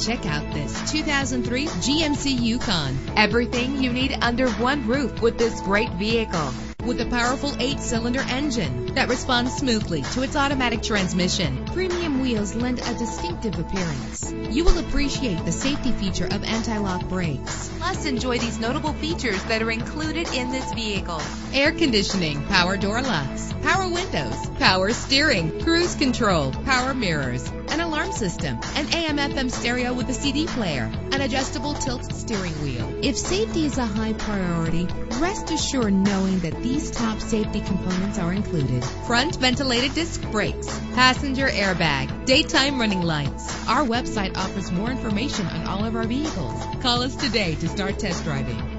Check out this 2003 GMC Yukon. Everything you need under one roof with this great vehicle. With a powerful 8-cylinder engine that responds smoothly to its automatic transmission, premium wheels lend a distinctive appearance. You will appreciate the safety feature of anti-lock brakes. Plus, enjoy these notable features that are included in this vehicle: air conditioning, power door locks, power windows, power steering, cruise control, power mirrors, an alarm system, an AM/FM stereo with a CD player, an adjustable tilt steering wheel. If safety is a high priority, rest assured knowing that these top safety components are included: front ventilated disc brakes, passenger airbag, daytime running lights. Our website offers more information on all of our vehicles. Call us today to start test driving.